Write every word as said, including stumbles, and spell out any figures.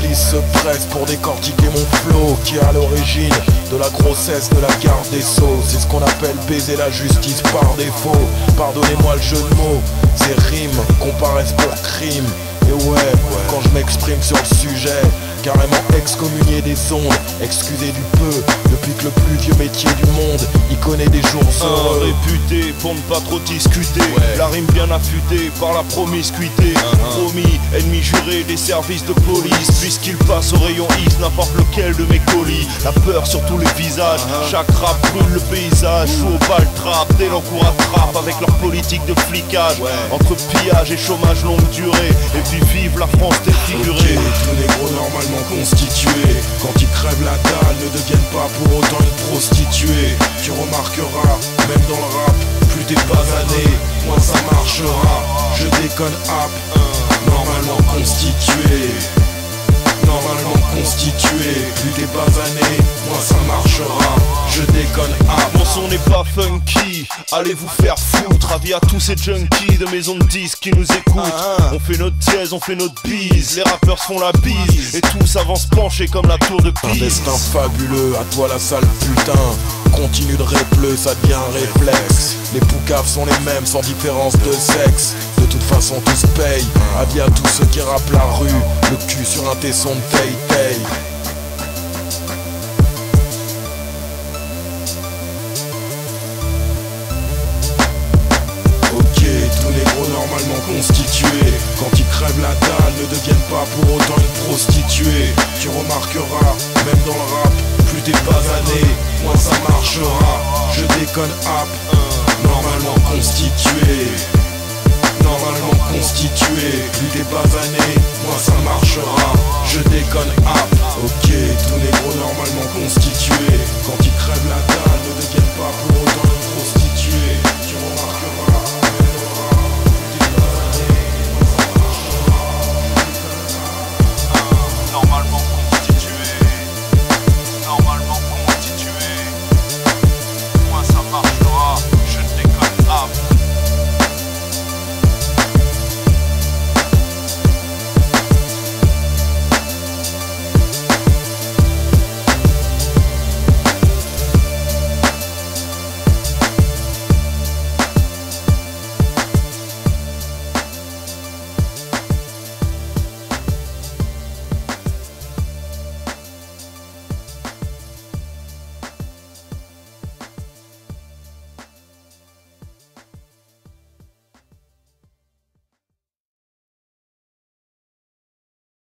police se presse pour décortiquer mon flow, qui est à l'origine de la grossesse de la garde des sceaux. C'est ce qu'on appelle baiser la justice par défaut. Pardonnez-moi le jeu de mots, ces rimes comparaissent pour crime. Et ouais, quand je m'exprime sur le sujet, carrément excommunié des ondes, excusez du peu, depuis que le plus vieux métier du monde, il connaît des jours heureux. Un réputé pour ne pas trop discuter, ouais. La rime bien affûtée par la promiscuité, uh-huh. Promis, ennemi juré des services de police, puisqu'il passe au rayon X n'importe lequel de mes colis. La peur sur tous les visages, uh-huh. Chaque rap brûle le paysage, joue au bal trap, dès l'encours attrape avec leur politique de flicage, ouais. Entre pillage et chômage longue durée, et puis vive la France défigurée. Okay, tous les gros normalement constitués, quand ils crèvent la dalle, ne deviennent pas pour autant une prostituée. Tu remarqueras, même dans le rap, plus t'es basané, moins ça marchera. Je déconne hap, normalement constitué. Normalement constitué, plus t'es basané, moins ça marchera. Je déconne hap. Mon son n'est pas funky, allez vous faire foutre. Avis à tous ces junkies de maisons de disques qui nous écoutent. Ah, On fait notre dièse, on fait notre bise, les rappeurs se font la bise, et tous avancent penchés comme la tour de Pise. Un destin fabuleux, à toi la sale putain. Continue de répleu, ça devient un réflexe. Les poucaves sont les mêmes sans différence de sexe. De toute façon tous payent, avis à tous ceux qui rappent la rue, le cul sur un tesson de tay-tay. Ok, tous les gros normalement constitués, quand ils crèvent la dalle, ne deviennent pas pour autant une prostituée. Tu remarqueras, même dans le rap, plus t'es basané, moins ça marchera. Je déconne hap, normalement constitué. Normalement constitué, plus t'es basané, moins ça marchera. Je déconne hap.